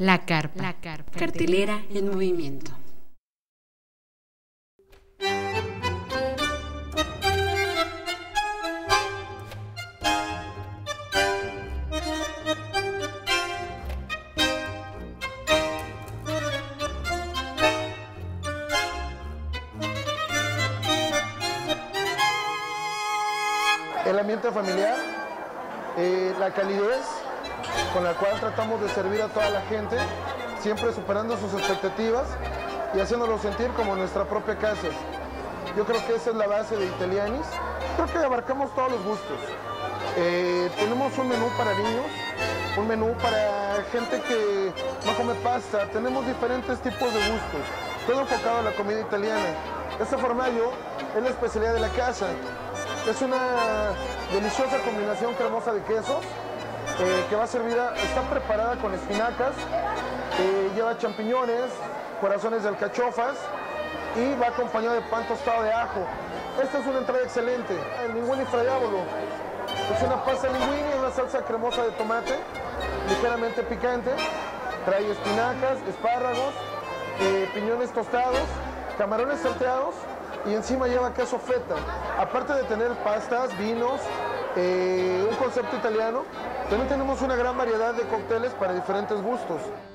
La Carpa. Cartelera en movimiento. El ambiente familiar, la calidez con la cual tratamos de servir a toda la gente, siempre superando sus expectativas y haciéndolo sentir como nuestra propia casa. Yo creo que esa es la base de Italianis. Creo que abarcamos todos los gustos. Tenemos un menú para niños, un menú para gente que no come pasta. Tenemos diferentes tipos de gustos, todo enfocado a la comida italiana. Este formaggio es la especialidad de la casa. Es una deliciosa combinación cremosa de quesos que va servida, está preparada con espinacas, lleva champiñones, corazones de alcachofas y va acompañado de pan tostado de ajo. Esta es una entrada excelente. El linguini fraiavolo es una pasta linguini, una salsa cremosa de tomate, ligeramente picante. Trae espinacas, espárragos, piñones tostados, camarones salteados y encima lleva queso feta. Aparte de tener pastas, vinos, un concepto italiano, también tenemos una gran variedad de cócteles para diferentes gustos.